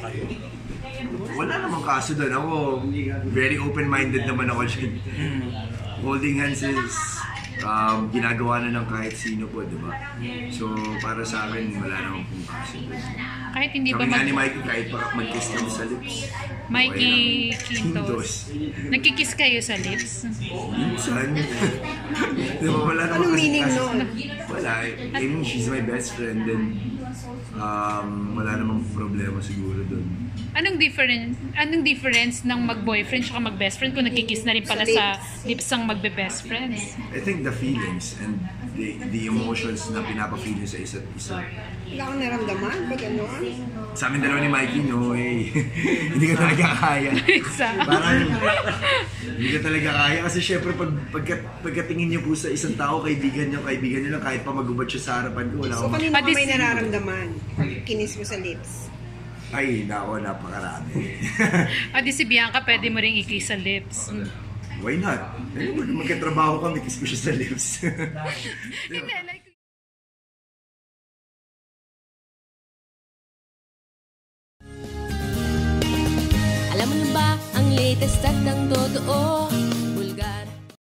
Wala namang kaso doon. Ako, very open-minded naman ako dyan. Holding hands is ginagawa na ng kahit sino po, di ba? So, para sa akin, wala namang kung kaso. Kahit hindi ba kami nga ni Mikey, kahit mag-kiss kami sa lips. Mikey Quintos. Nagkikiss kayo sa lips? Minsan. Di ba, wala namang Anong meaning nun? Wala. I mean, she's my best friend and wala namang problema siguro doon. Anong difference ng mag-boyfriend at mag-best friend kung nagkikiss na rin pala sa lips ang magbe-best friends? I think the feelings and the emotions na pinapa-feel nyo sa isa't isa. Wala akong naramdaman pag ano? Sa amin dalawa ni Mikey, no way. Hindi ka talaga kaya. Parang, hindi ka talaga kaya kasi syempre pagkatingin niyo po sa isang tao, kaibigan niyo lang kahit pa magubad siya sa harapan ko. Wala So, kanino ka may nararamdaman pag kinis mo sa lips? Ay, nako, napakarami. Di si Bianca, pwede mo rin i-kiss sa lips. Why not? Magkatrabaho kami, kiss ko siya sa lips. Hindi, like... Alam mo na ba ang latest at ang totoo?